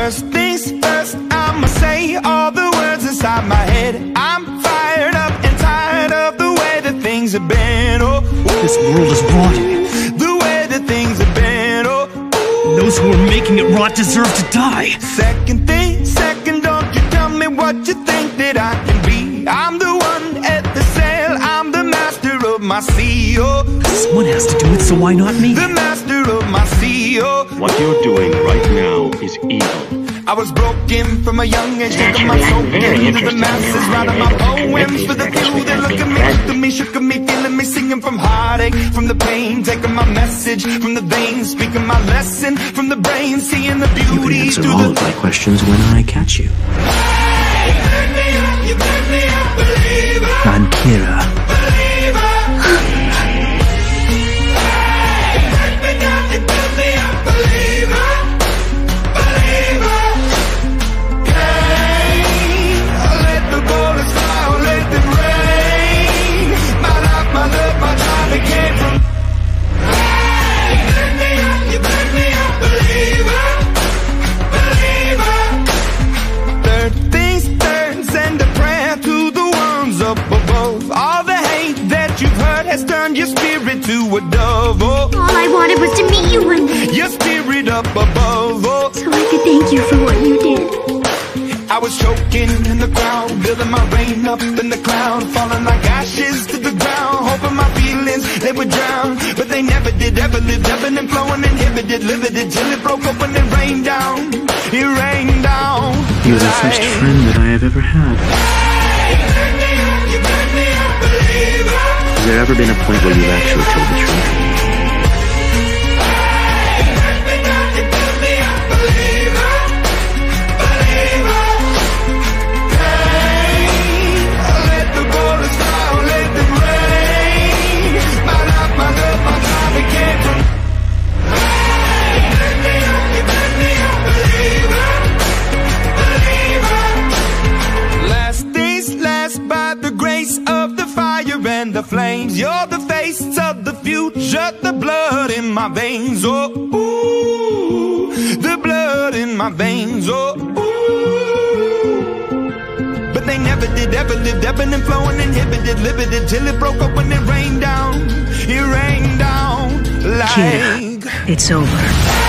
First things first, I'ma say all the words inside my head. I'm fired up and tired of the way that things have been. Oh, this world is rotting. The way that things have been. Oh, those who are making it rot deserve to die. Second thing, second, don't you tell me what you think that I can be. I'm the one at the sail, I'm the master of my sea. Oh, someone has to do it, so why not me? The master of my sea. Oh, what you're doing right now is evil. I was broken from a young age, taking my soul into the masses, writing my poems for the few that look at me, shook at me, feeling me, singing from heartache, from the pain, taking my message from the veins, speaking my lesson from the brain, seeing the beauty. You can answer all of my questions when I catch you. I'm Kira. Turned your spirit to a dove. Oh, all I wanted was to meet you one day. Your spirit up above. Oh, so I could thank you for what you did. I was choking in the crowd, building my rain up in the cloud, falling like ashes to the ground, hoping my feelings they would drown, but they never did. Ever lived, ebbing and flowing, inhibited, limited, till it broke open and rained down. It rained down. You're the first friend that I have ever had. Has there ever been a point where you've actually told the truth? The flames, you're the face of the future, the blood in my veins. Oh, ooh, the blood in my veins. Oh, ooh. But they never did, ever lived, ebbing and flowing, inhibited, limited, till it broke up when it rained down. It rained down like Kira, it's over.